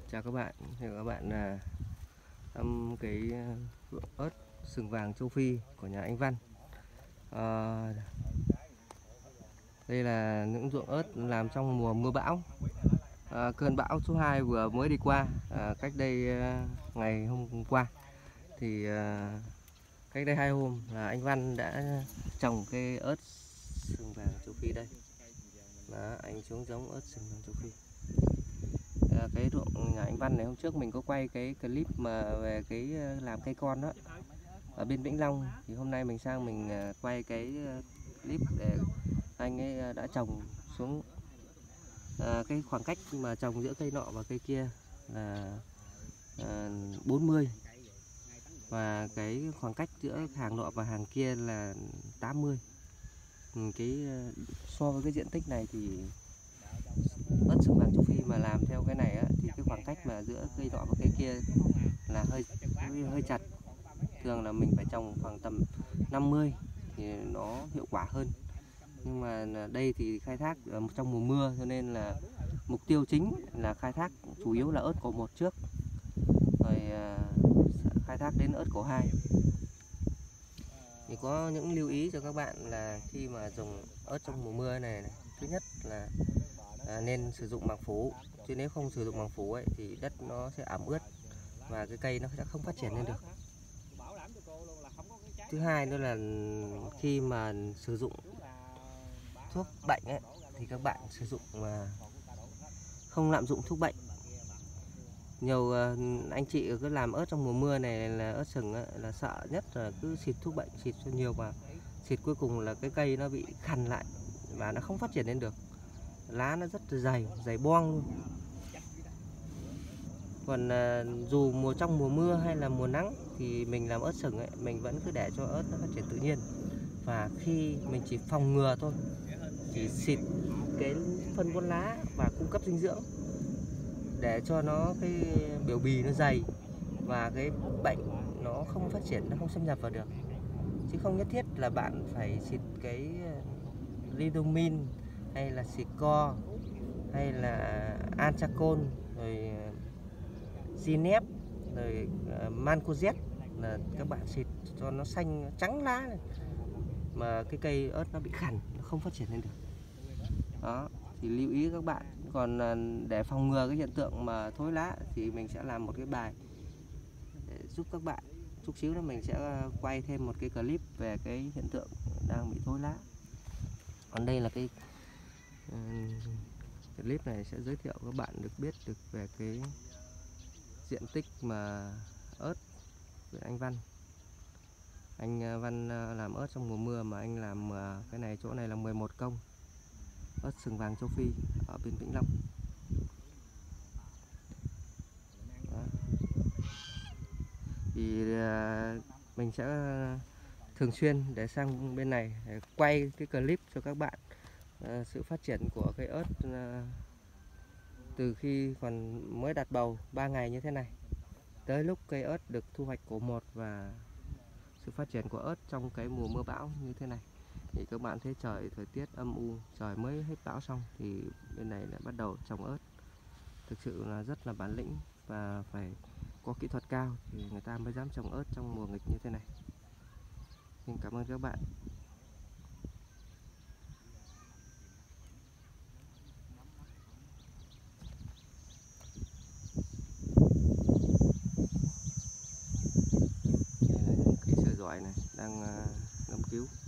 Chào các bạn, chào các bạn là thăm cái ruộng ớt sừng vàng châu Phi của nhà anh Văn. À, đây là những ruộng ớt làm trong mùa mưa bão. Cơn bão số 2 vừa mới đi qua, cách đây ngày hôm qua. Thì cách đây 2 hôm là anh Văn đã trồng cây ớt sừng vàng châu Phi đây. Đó, anh xuống giống ớt sừng vàng châu Phi. Cái ruộng nhà anh Văn này hôm trước mình có quay cái clip mà về cái làm cây con đó ở bên Vĩnh Long, thì hôm nay mình sang mình quay cái clip để anh ấy đã trồng xuống. Cái khoảng cách mà trồng giữa cây nọ và cây kia là 40, và cái khoảng cách giữa hàng nọ và hàng kia là 80. So với cái diện tích này thì ớt sừng vàng châu Phi mà làm theo cái này á, thì cái khoảng cách mà giữa cây nọ và cây kia là hơi chặt. Thường là mình phải trồng khoảng tầm 50 thì nó hiệu quả hơn. Nhưng mà đây thì khai thác trong mùa mưa, cho nên là mục tiêu chính là khai thác chủ yếu là ớt cổ 1 trước, rồi khai thác đến ớt cổ 2. Thì có những lưu ý cho các bạn là khi mà dùng ớt trong mùa mưa này, thứ nhất là nên sử dụng màng phủ, chứ nếu không sử dụng màng phủ ấy thì đất nó sẽ ẩm ướt và cái cây nó sẽ không phát triển lên được. Thứ hai nữa là khi mà sử dụng thuốc bệnh ấy, thì các bạn sử dụng mà không lạm dụng thuốc bệnh. Nhiều anh chị cứ làm ớt trong mùa mưa này là ớt sừng ấy, là sợ nhất là cứ xịt thuốc bệnh, xịt cho nhiều và xịt cuối cùng là cái cây nó bị khằn lại và nó không phát triển lên được. Lá nó rất là dày boong luôn. Còn dù trong mùa mưa hay là mùa nắng thì mình làm ớt sừng ấy, mình vẫn cứ để cho ớt nó phát triển tự nhiên. Và khi mình chỉ phòng ngừa thôi, chỉ xịt cái phân bón lá và cung cấp dinh dưỡng để cho nó cái biểu bì nó dày và cái bệnh nó không phát triển, nó không xâm nhập vào được. Chứ không nhất thiết là bạn phải xịt cái Lidomin hay là xịt co hay là Antracon rồi Zineb rồi Mancozeb là các bạn xịt cho nó xanh trắng lá này, mà cái cây ớt nó bị khằn, nó không phát triển lên được. Đó thì lưu ý các bạn. Còn để phòng ngừa cái hiện tượng mà thối lá thì mình sẽ làm một cái bài để giúp các bạn. Chút xíu nữa mình sẽ quay thêm một cái clip về cái hiện tượng đang bị thối lá. Còn đây là cái clip này sẽ giới thiệu các bạn được biết được về cái diện tích mà ớt của anh Văn. Anh Văn làm ớt trong mùa mưa mà anh làm cái này, chỗ này là 11 công ớt sừng vàng châu Phi ở bên Vĩnh Long. Đó. Thì mình sẽ thường xuyên để sang bên này để quay cái clip cho các bạn sự phát triển của cây ớt từ khi còn mới đặt bầu 3 ngày như thế này tới lúc cây ớt được thu hoạch cổ 1 và sự phát triển của ớt trong cái mùa mưa bão như thế này. Thì các bạn thấy thời tiết âm u, trời mới hết bão xong thì bên này đã bắt đầu trồng ớt. Thực sự là rất là bản lĩnh và phải có kỹ thuật cao thì người ta mới dám trồng ớt trong mùa nghịch như thế này. Xin cảm ơn các bạn. Đây là những kỹ sư giỏi này đang ngâm cứu.